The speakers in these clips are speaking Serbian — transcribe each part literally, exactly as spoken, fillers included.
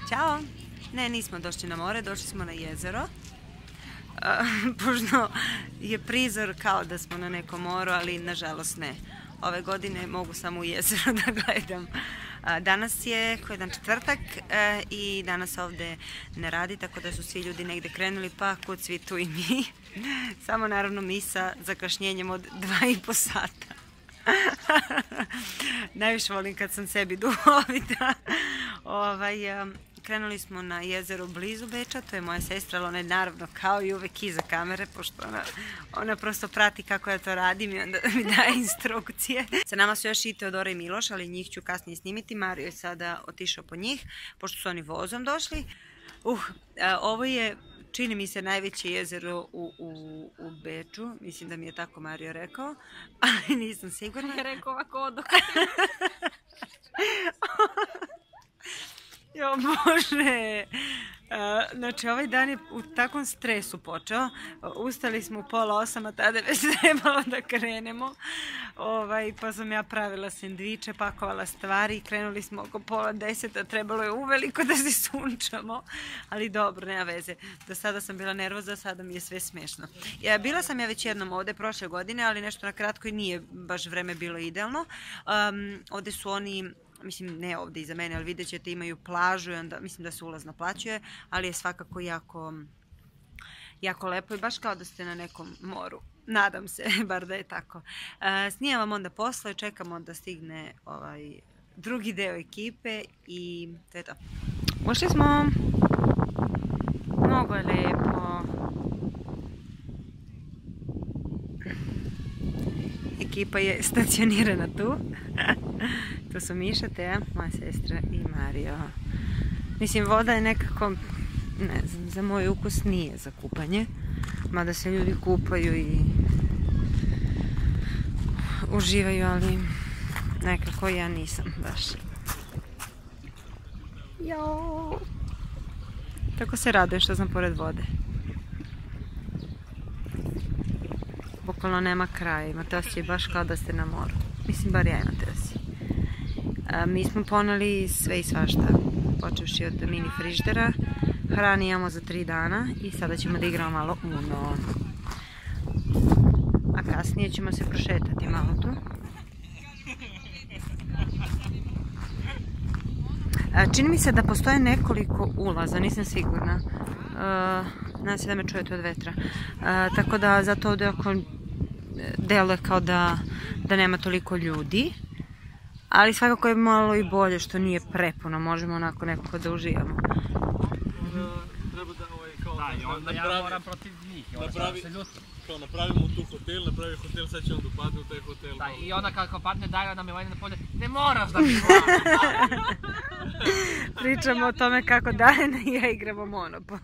Ćao! Ne, nismo došli na more, došli smo na jezero. Pošto je prizor kao da smo na nekom moru, ali nažalost ne. Ove godine mogu samo u jezero da gledam. Danas je jedan četvrtak i danas ovde ne radi, tako da su svi ljudi negde krenuli, pa kud svi tu i mi. Samo naravno mi sa zakašnjenjem od dva i po sata. Najviše volim kad sam sebi duhovita. Ovaj, krenuli smo na jezero blizu Beča, to je moja sestra, ali ona je naravno kao i uvek iza kamere, pošto ona, ona prosto prati kako ja to radim i onda mi daje instrukcije. Sa nama su još i Teodora i Miloš, ali njih ću kasnije snimiti. Mario je sada otišao po njih, pošto su oni vozom došli. Uh, ovo je, čini mi se, najveće jezero u, u, u Beču. Mislim da mi je tako Mario rekao, ali nisam sigurna. Je rekao ovako odok. Jo Bože! Znači, ovaj dan je u takvom stresu počeo. Ustali smo u pola osam, a tada je već trebalo da krenemo. Pa sam ja pravila sendviče, pakovala stvari i krenuli smo oko pola deseta. Trebalo je uveliko da se sunčamo. Ali dobro, nema veze. Do sada sam bila nervoza, sada mi je sve smešno. Bila sam ja već jednom ovde prošle godine, ali nešto na kratko i nije baš vreme bilo idealno. Ovde su oni... Mislim, ne ovde iza mene, ali vidjet ćete, imaju plažu i onda mislim da se ulaz naplaćuje, ali je svakako jako, jako lepo i baš kao da ste na nekom moru. Nadam se, bar da je tako. Snimam onda posle, čekamo da stigne ovaj drugi deo ekipe i to je to. Ušli smo. Mnogo je lepo. Ekipa je stacionirana tu. Tu su Miša, Teja, moja sestra i Mario. Mislim, voda je nekako, ne znam, za moj ukus nije za kupanje. Mada se ljudi kupaju i uživaju, ali nekako ja nisam baš. Jao! Tako se radujem što sam pored vode. Bukvalno nema kraja, imate osjećaj baš kao da ste na moru. Mislim, bar ja imate osjećaj. Mi smo poneli sve i svašta, počevši od mini frižidera. Hrani imamo za tri dana i sada ćemo da igramo malo Uno. A kasnije ćemo se prošetati malo tu. Čini mi se da postoje nekoliko ulaza, nisam sigurna. Nadam se da me čujete od vetra. Tako da zato ovdje oko deluje kao da nema toliko ljudi. Ali svakako je malo i bolje što nije prepuno, možemo onako nekako da uživamo. Da, i onda ja moram protiv njih, i onda sam se ljutim. Kao napravimo tu hotel, napravi hotel, sad će on dopadne u taj hotel. Da, i onda kako padne daju, onda mi vajde na polje, ne moraš da mi vlada. Pričamo o tome kako Dajana i ja igramo Monopol.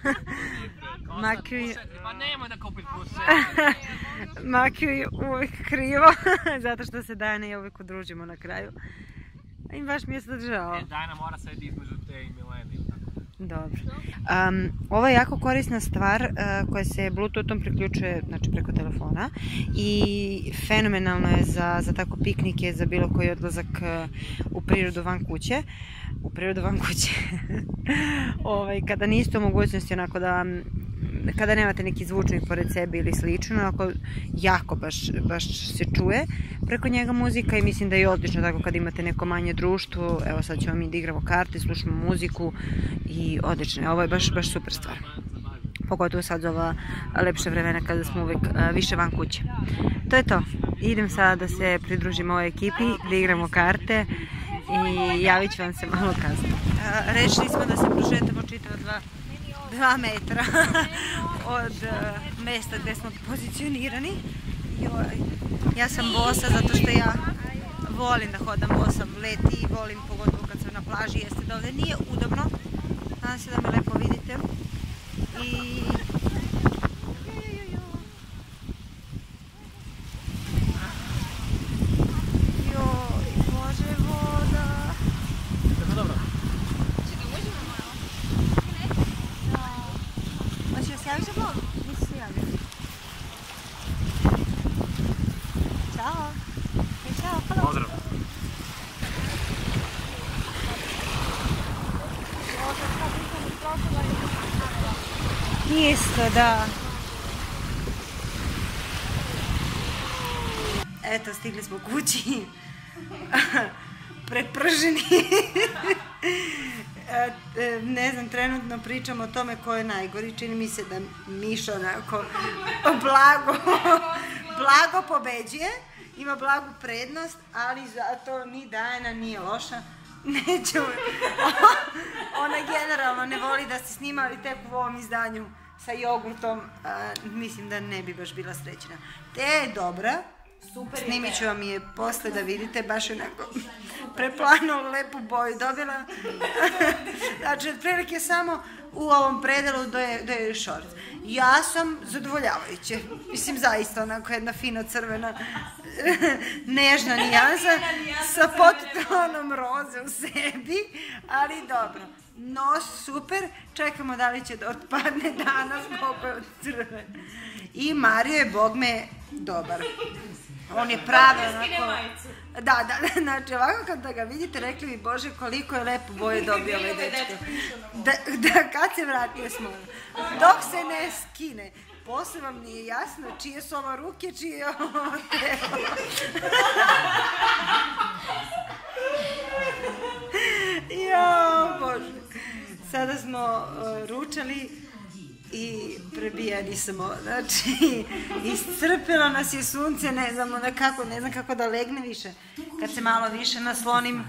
Pa nemoj da kupit puše. Makiju je uvijek krivo, zato što se Dajana i ja uvijek udružimo na kraju. I baš mi je sad žao. Dajana mora sedi između te i Milene. Dobro. Ovo je jako korisna stvar koja se Bluetoothom priključuje preko telefona i fenomenalno je za tako piknike, za bilo koji odlazak u prirodu van kuće. U prirodu van kuće. Kada niste u mogućnosti onako da kada nemate neki zvučnik pored sebe ili slično, onako jako baš se čuje preko njega muzika i mislim da je odlično tako kad imate neko manje društvo. Evo sad ćemo mi da igramo karte, slušamo muziku i odlično. Ovo je baš super stvar. Pogotovo sad za ova lepša vremena kada smo uvek više van kuće. To je to. Idem sada da se pridružim ovoj ekipi, da igramo karte i javit ću vam se malo kasnije. Rešili smo da se prošetamo čitava dva dva metra od mesta gde smo pozicionirani. Ja sam bosa zato što ja volim da hodam bosa leti i volim pogotovo kad sam na plaži, jeste da ovde nije udobno. Nadam se da me lepo vidite. I... Joj, Bože, voda. Tako dobro. Hoće da se javiš za vlog? Nisi se javio. Ćao. Ćao, hvala. Pozdrav. Isto, da. Eto, stigli smo kući. Preprženi. Ne znam, trenutno pričam o tome ko je najgori. Čini mi se da Miša onako blago, blago pobeđuje. Ima blagu prednost, ali zato ni Dajana nije loša. Neću. Ona generalno ne voli da se snima, ali tek u ovom izdanju sa jogurtom mislim da ne bi baš bila srećna. Te je dobra. Snimit ću vam je posle da vidite, baš onako preplanu, lepu boju dobila. Znači, otprilike samo u ovom predelu do je šort. Ja sam zadovoljavajuće. Mislim, zaista onako jedna fina crvena, nežna nijansa sa podtonom roze u sebi, ali dobro. Nos super, čekamo da li će da otpadne danas koliko je od crvene. I Mario je, bog me, dobar. On je pravi onako... Da, da, znači ovako kad da ga vidite, rekli bi, Bože, koliko je lepo boje dobio ovaj dečko. Da, kad se vratio smo, dok se ne skine. Posle vam nije jasno čije su ovo ruke, čije je ovo telo. Jao, Bože. Sada smo ručali i prebijani smo, znači iscrpilo nas je sunce, ne znam kako, ne znam kako da legne više, kad se malo više naslonim.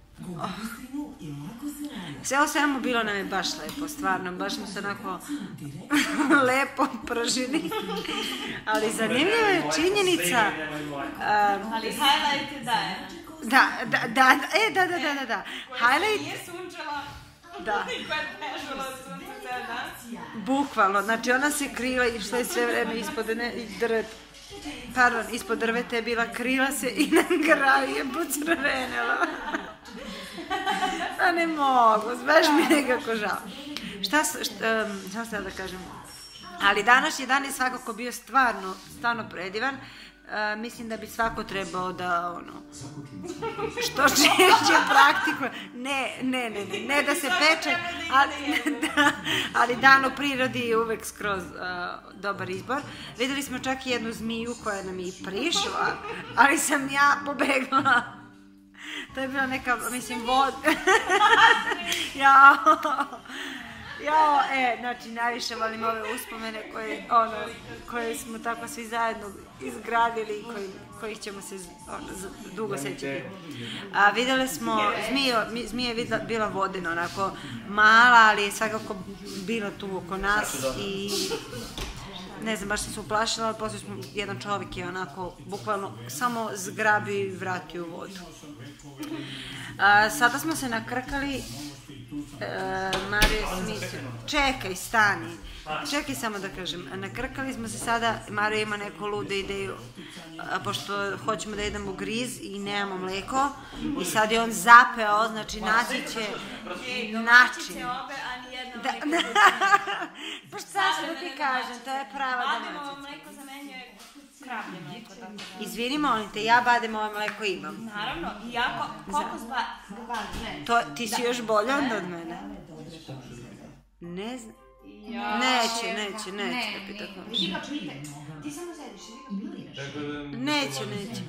Sve o svemu bilo nam je baš lepo, stvarno, baš smo se onako lepo pržili, ali zanimljiva je činjenica. Ali highlight je Dajana. Da, da, da, e, da, da, da, da, da, highlight... Nije sunčala, da. niko je pežala sunce ceo dan. Bukvalno, znači ona se krila i što je sve vreme ispod drveta, pardon, ispod drveta je bila, krila se i na kraju je pocrvenela. A ne mogu, baš mi nekako žao. Šta sam da kažem? Ali današnji dan je svakako bio stvarno, stvarno predivan. Mislim da bi svako trebao da, ono, što češće praktikuje. Ne, ne, ne, ne da se peče, ali dan u prirodi je uvek skroz dobar izbor. Videli smo čak i jednu zmiju koja nam je prišla, ali sam ja pobegla. To je bila neka, mislim, vod... Jao... Jao, e, znači, najviše volim ove uspomene koje, ono, koje smo tako svi zajedno izgradili i kojih ćemo se, ono, dugo sećati. A videli smo, zmija je bila vodena, onako, mala, ali je svakako bila tu oko nas i... Ne znam, baš sam se uplašila, ali poslije smo, jedan čovjek je onako, bukvalno, samo zgrabio i vratio u vodu. Sada smo se nakrkali, Mario Smith, čekaj, stani, čekaj samo da kažem, nakrkali smo se sada, Mario ima neku ludu ideju, pošto hoćemo da jedemo griz i nemamo mleko, i sad je on zapeo, znači naći će način. Pa šta ću da ti kažem, to je prava domaćica. Bademovo mleko zamenjuje kravlje mleko. Izvini, molim te, ja bademovo mleko imam. Naravno, i ako kokos bademovo. Ti si još bolja onda od mene? Ne znam. Neće, neće, neće da pita kako. Ti samo sediš, ti ga piliraš. Neće, neće.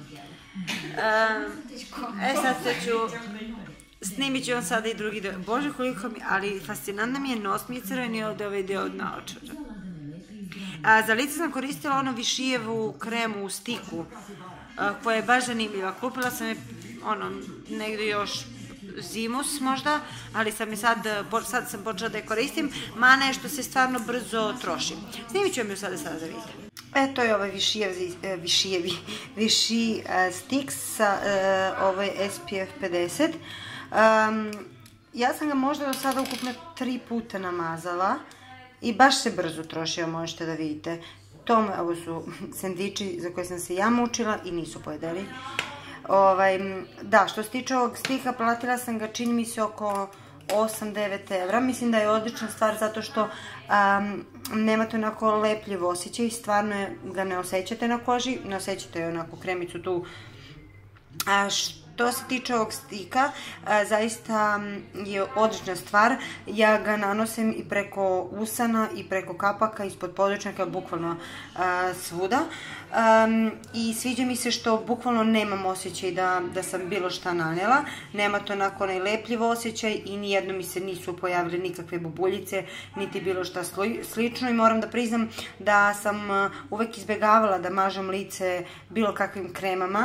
E sad se ću... Snimit ću vam sada i drugi deo. Bože koliko mi... Ali fascinantno mi je nos, mi je crveni ovde ovaj deo od naočara. Za lice sam koristila ono Višijevu kremu u stiku, koja je baš zanimljiva. Kupila sam je, ono, negdje još zimus možda, ali sam je sad, sad sam počela da je koristim. Mana je što se stvarno brzo troši. Snimit ću vam ju sada sada da vidite. E, to je ovaj Višijevi, Viši stik sa ovaj S P F pedeset. Ja sam ga možda do sada ukupno tri puta namazala i baš se brzo trošio, možete da vidite. Ovo su sendviči za koje sam se ja mučila i nisu pojedeli. Da, što se tiče ovog stika, platila sam ga, čini mi se, oko osam do devet evra. Mislim da je odlična stvar zato što nemate onako lepljiv osjećaj, stvarno ga ne osjećate na koži, ne osjećate onako kremicu tu. što se tiče ovog stika, zaista je odlična stvar. Ja ga nanosim i preko usana i preko kapaka, ispod područnjaka, bukvalno svuda. I sviđa mi se što bukvalno nemam osjećaj da sam bilo šta nanela. Nema to onako onaj lepljiv osjećaj i nijedno mi se nisu pojavile nikakve bubuljice, niti bilo šta slično. I moram da priznam da sam uvek izbegavala da mažem lice bilo kakvim kremama.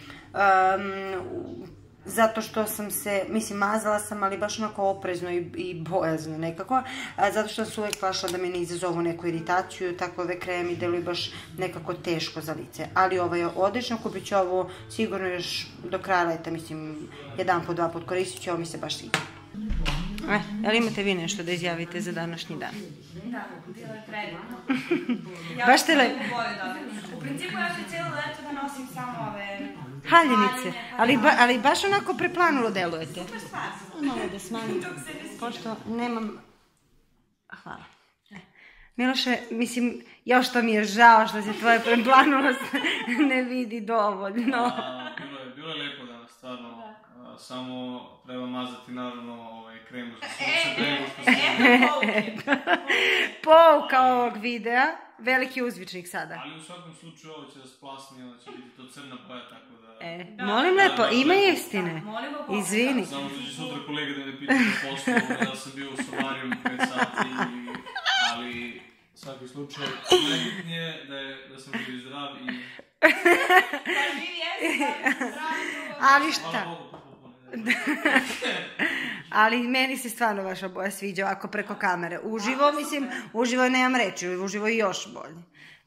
Zato što sam se, mislim, mazala sam, ali baš onako oprezno i bojazno nekako, zato što sam se uvek plašila da me ne izazovu neku iritaciju, tako ove kremi deluju baš nekako teško za lice. Ali ovo je odlično, kupit ću ovo sigurno još do kraja leta, mislim, jedan po dva put koristit ću, ovo mi se baš sviđa. E, ali imate vi nešto da izjavite za današnji dan? Da, bilo je predivno. Baš ste lepo. U principu ja ću cijelo leto da nosim samo ove... haljinice, ali baš onako preplanulo delujete. Super stvar. Malo da smanjim, pošto nemam... Hvala. Miloše, mislim, još to mi je žao što se tvoja preplanulost ne vidi dovoljno. Bilo je lepo danas, stvarno. Samo treba mazati naravno kremu za sunce prego što se... Pouka ovog videa, veliki uzvičnik sada. Ali u svakom slučaju ovo će da splasni, onda će biti to crna boja, tako da... E, molim lepo, ima istine. Izvini. Samo što će sutra kolega da me pitaju na poslu, da sam bio u solariju pet sati, ali u svakom slučaju najbitnije je da sam bio zdrav i... Pa živi jesi, zdrav i drugo. Ali šta? Ali meni se stvarno vaša boja sviđa ovako preko kamere. Uživo, mislim, uživo nemam reći, uživo i još bolje.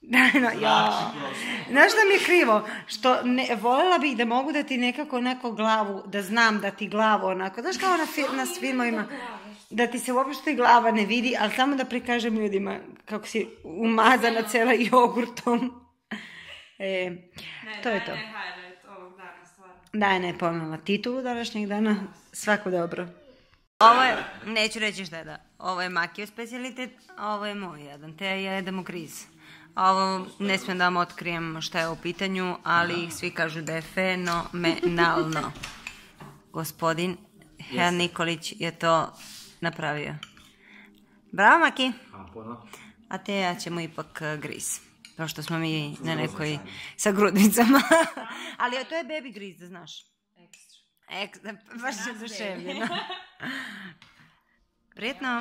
Znaš šta mi je krivo? Što voljela bih da mogu da ti nekako onako glavu, da znam da ti glavu onako, znaš kao na filmovima, da ti se uopšte glava ne vidi, ali samo da prikažem ljudima kako si umazana cela jogurtom. To je to. Da je ne pomela titulu današnjeg dana, svako dobro. Ovo je, neću reći šta je da, ovo je Makijov specijalitet, a ovo je moj jedan, te ja jedemo griz. Ovo ne smijem da vam otkrijem šta je u pitanju, ali svi kažu da je fenomenalno. Gospodin Herr Nikolić je to napravio. Bravo Maki! A te ja ćemo ipak griz. Kao što smo mi na nekoj sa grudnicama. Ali to je baby griz, da znaš. Ekstra. Baš je zaševljeno. Prijetno.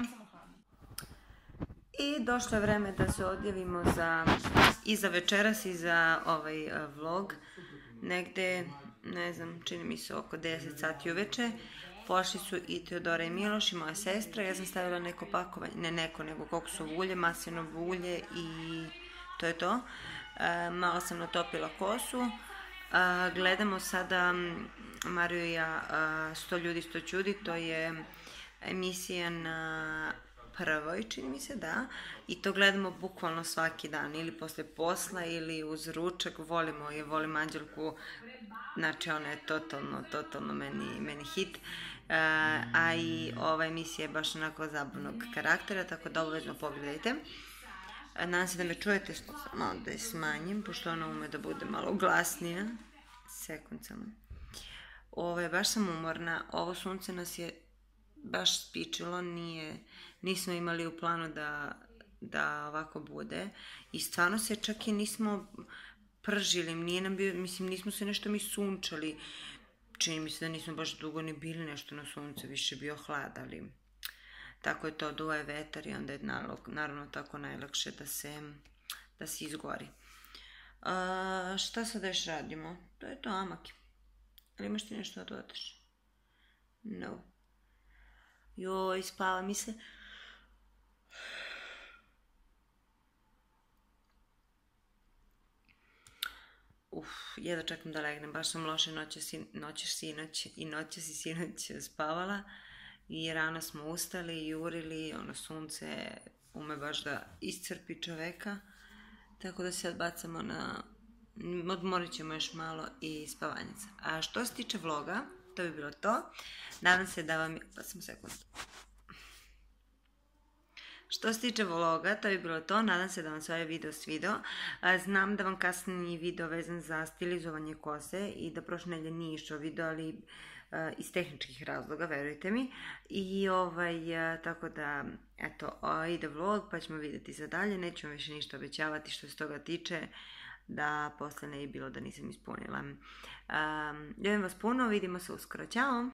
I došlo je vreme da se odjavimo i za večeras i za ovaj vlog. Negde, ne znam, čini mi se oko deset sati uveče. Pošli su i Teodora i Miloš i moja sestra. Ja sam stavila neko pakovanje, ne neko, nego kokosovo ulje, maslinovo ulje i... to je to. Malo sam natopila kosu. Gledamo sada Mariju i ja sto ljudi, sto čudi. To je emisija na Prvoj, čini mi se, da. I to gledamo bukvalno svaki dan. Ili posle posla, ili uz ručak. Volimo je, volim Anđelku. Znači, ona je totalno, totalno meni hit. A i ova emisija je baš onako zabavnog karaktera, tako da obavezno pogledajte. Nadam se da me čujete, malo da je smanjim, pošto ona ume da bude malo glasnija. Sekund samo. Baš sam umorna, ovo sunce nas je baš spičilo, nismo imali u planu da ovako bude. I stvarno se čak i nismo pržili, nije nam bio, mislim, nismo se nešto mi sunčali. Čini mi se da nismo baš dugo ni bili nešto na suncu, više bio hlad, ali... Tako je to, duva je vetar i onda je naravno tako najlakše da se izgori. Šta sad još radimo? To je to, Amaki. Ali imaš ti nešto da dodaš? No. Joj, spava mi se. Uf, jedva čekam da legnem, baš sam loše noćeš sinoć i noće si sinoć spavala. I rano smo ustali, jurili, ono sunce ume baš da iscrpi čoveka, tako da se odbacamo na, odmorit ćemo još malo i spavanjica. A što se tiče vloga, to bi bilo to. Nadam se da vam je, pa sam sekund. Što se tiče vloga, to je bilo to. Nadam se da vam se ovaj video svidao. Znam da vam kasnije video vezan za stilizovanje kose i da prošle nedelje nije išao video, ali iz tehničkih razloga, verujte mi. I ovaj, tako da, eto, ide vlog, pa ćemo vidjeti za dalje. Nećemo više ništa obećavati što se toga tiče, da posle ne je bilo da nisam ispunila. Um, ljubim vas puno, vidimo se uskoro. Ćao!